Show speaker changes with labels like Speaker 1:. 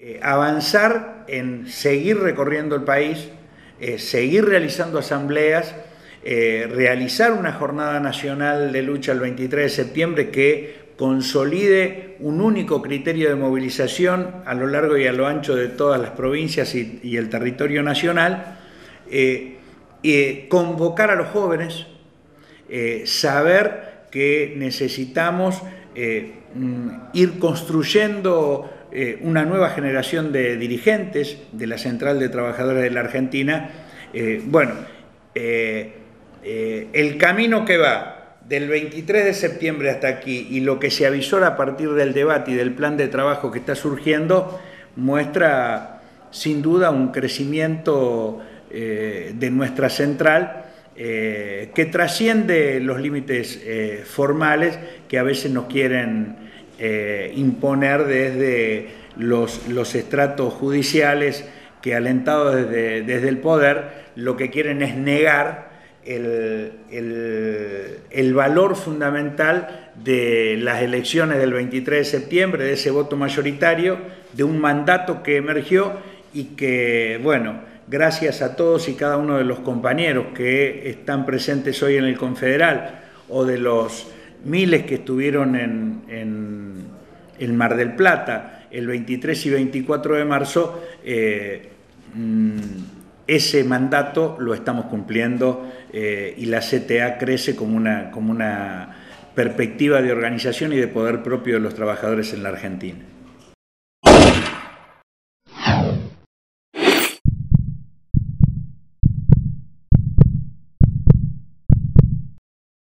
Speaker 1: avanzar en seguir recorriendo el país, seguir realizando asambleas, realizar una jornada nacional de lucha el 23 de septiembre que consolide un único criterio de movilización a lo largo y a lo ancho de todas las provincias y el territorio nacional, convocar a los jóvenes, saber que necesitamos ir construyendo una nueva generación de dirigentes de la Central de Trabajadores de la Argentina. El camino que va del 23 de septiembre hasta aquí y lo que se avisora a partir del debate y del plan de trabajo que está surgiendo muestra sin duda un crecimiento de nuestra central que trasciende los límites formales que a veces nos quieren imponer desde los estratos judiciales que, alentados desde el poder, lo que quieren es negar el valor fundamental de las elecciones del 23 de septiembre, de ese voto mayoritario, de un mandato que emergió y que, bueno, gracias a todos y cada uno de los compañeros que están presentes hoy en el Confederal o de los miles que estuvieron en Mar del Plata el 23 y 24 de marzo, ese mandato lo estamos cumpliendo y la CTA crece como una perspectiva de organización y de poder propio de los trabajadores en la Argentina.